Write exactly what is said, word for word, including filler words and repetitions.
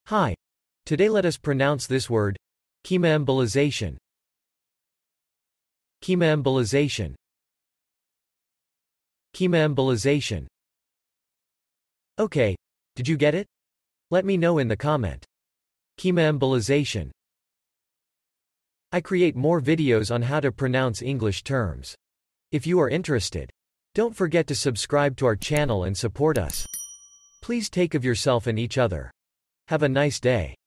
Hi. Today let us pronounce this word, chemoembolization. Chemoembolization. Chemoembolization. Okay, did you get it? Let me know in the comment. Chemoembolization. I create more videos on how to pronounce English terms. If you are interested, don't forget to subscribe to our channel and support us. Please take of yourself and each other. Have a nice day.